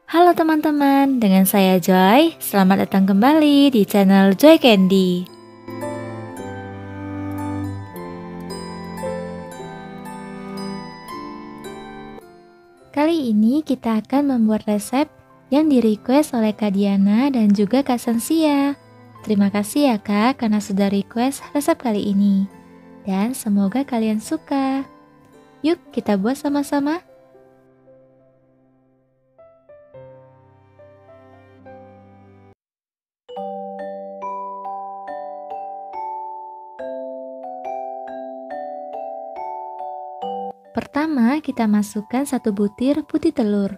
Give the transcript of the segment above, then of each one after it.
Halo teman-teman, dengan saya Joy. Selamat datang kembali di channel Joy Candy. Kali ini kita akan membuat resep yang di-request oleh Kak Diana dan juga Kak Sensia. Terima kasih ya Kak karena sudah request resep kali ini. Dan semoga kalian suka. Yuk kita buat sama-sama. Pertama, kita masukkan 1 butir putih telur.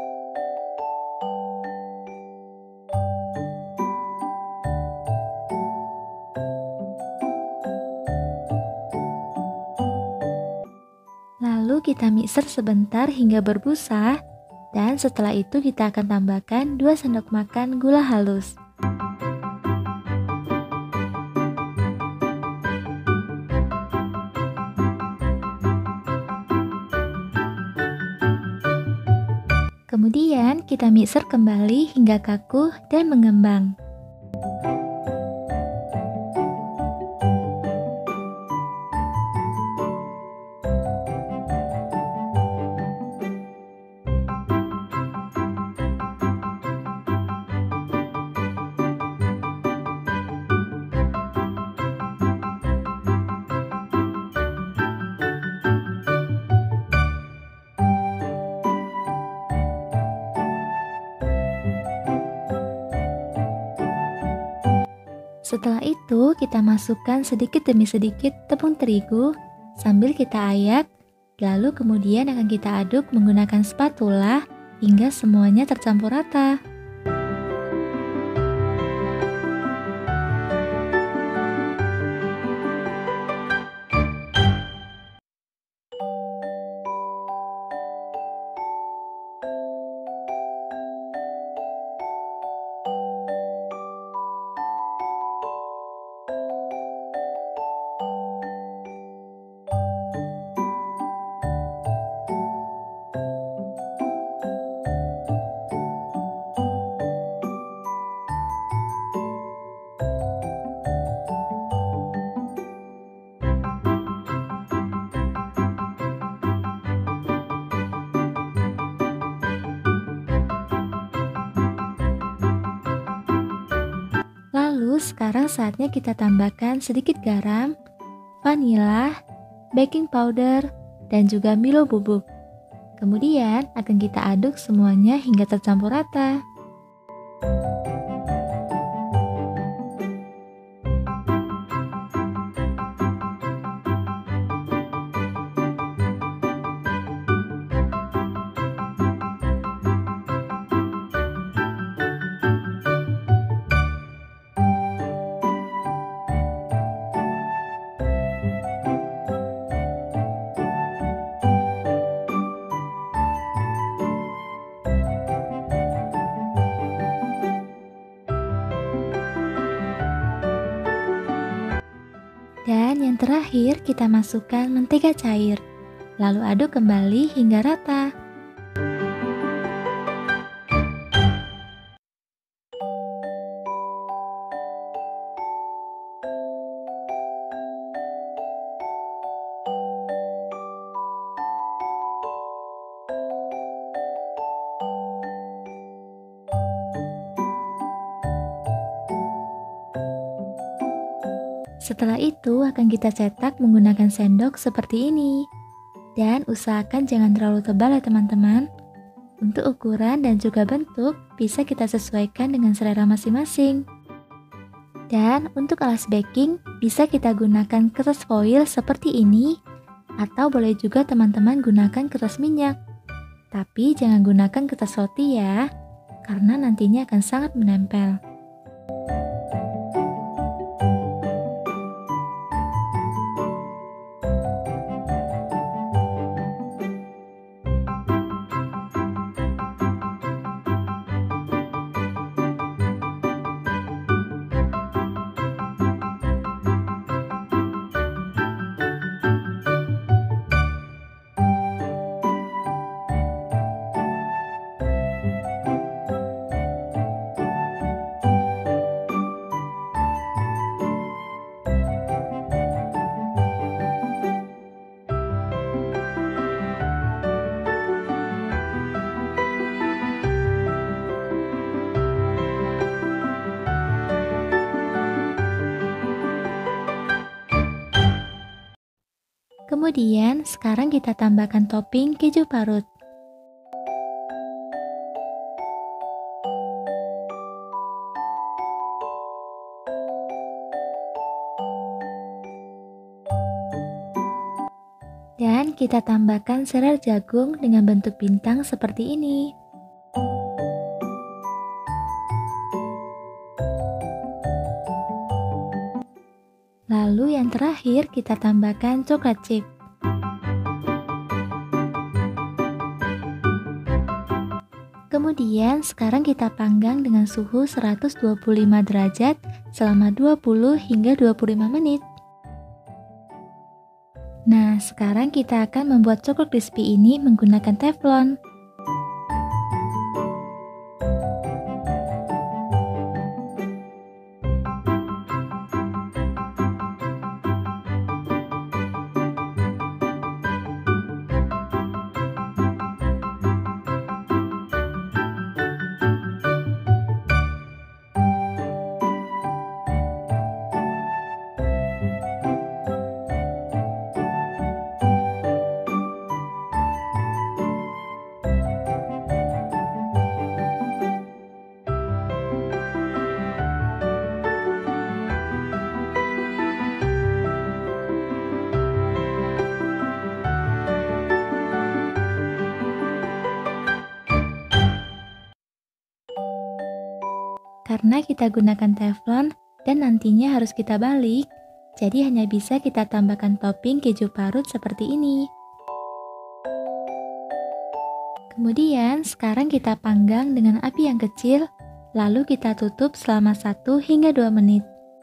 Lalu kita mixer sebentar hingga berbusa, dan setelah itu kita akan tambahkan 2 sendok makan gula halus. Kemudian kita mixer kembali hingga kaku dan mengembang. Setelah itu kita masukkan sedikit demi sedikit tepung terigu sambil kita ayak, lalu kemudian akan kita aduk menggunakan spatula hingga semuanya tercampur rata. Lalu sekarang saatnya kita tambahkan sedikit garam, vanila, baking powder, dan juga Milo bubuk. Kemudian akan kita aduk semuanya hingga tercampur rata. Dan yang terakhir kita masukkan mentega cair, lalu aduk kembali hingga rata. Setelah itu akan kita cetak menggunakan sendok seperti ini. Dan usahakan jangan terlalu tebal ya teman-teman. Untuk ukuran dan juga bentuk bisa kita sesuaikan dengan selera masing-masing. Dan untuk alas baking bisa kita gunakan kertas foil seperti ini, atau boleh juga teman-teman gunakan kertas minyak. Tapi jangan gunakan kertas roti ya, karena nantinya akan sangat menempel. Kemudian sekarang kita tambahkan topping keju parut. Dan kita tambahkan serai jagung dengan bentuk bintang seperti ini. Lalu yang terakhir kita tambahkan coklat chip. Kemudian sekarang kita panggang dengan suhu 125 derajat selama 20 hingga 25 menit. Nah, sekarang kita akan membuat coklat crispy ini menggunakan teflon. Karena kita gunakan teflon dan nantinya harus kita balik, jadi hanya bisa kita tambahkan topping keju parut seperti ini. Kemudian sekarang kita panggang dengan api yang kecil, lalu kita tutup selama 1 hingga 2 menit.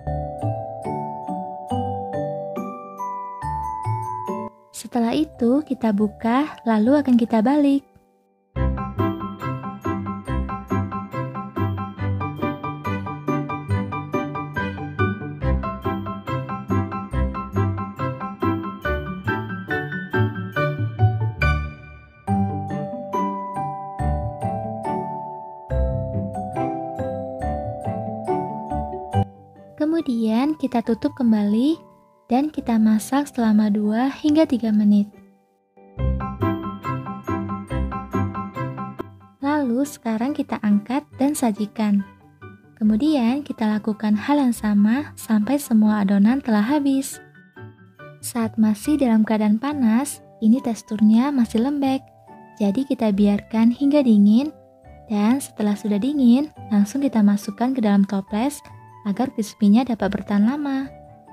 Setelah itu kita buka, lalu akan kita balik. Kemudian kita tutup kembali dan kita masak selama 2 hingga 3 menit. Lalu sekarang kita angkat dan sajikan. Kemudian kita lakukan hal yang sama sampai semua adonan telah habis. Saat masih dalam keadaan panas, ini teksturnya masih lembek. Jadi kita biarkan hingga dingin, dan setelah sudah dingin, langsung kita masukkan ke dalam toples agar crispy-nya dapat bertahan lama.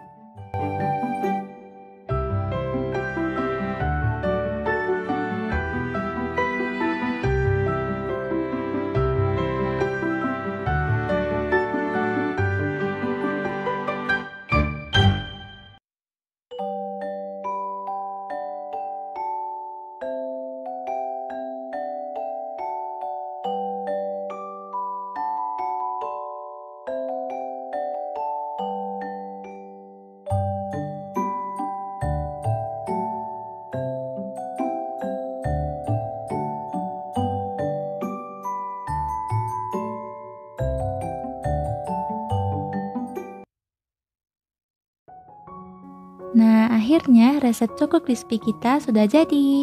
Nah, akhirnya resep coklat crispy kita sudah jadi.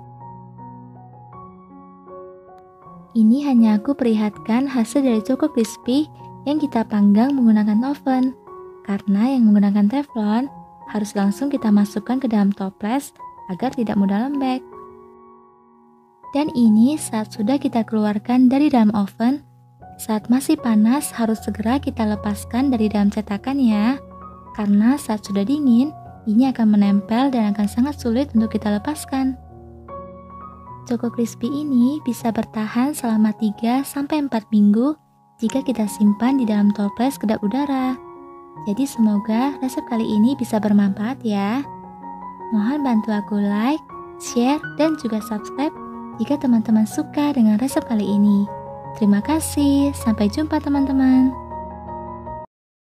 Ini hanya aku perlihatkan hasil dari coklat crispy yang kita panggang menggunakan oven. Karena yang menggunakan teflon, harus langsung kita masukkan ke dalam toples agar tidak mudah lembek. Dan ini saat sudah kita keluarkan dari dalam oven, saat masih panas harus segera kita lepaskan dari dalam cetakan ya. Karena saat sudah dingin, ini akan menempel dan akan sangat sulit untuk kita lepaskan. Coklat crispy ini bisa bertahan selama 3-4 minggu jika kita simpan di dalam toples kedap udara. Jadi semoga resep kali ini bisa bermanfaat ya. Mohon bantu aku like, share, dan juga subscribe jika teman-teman suka dengan resep kali ini. Terima kasih, sampai jumpa teman-teman.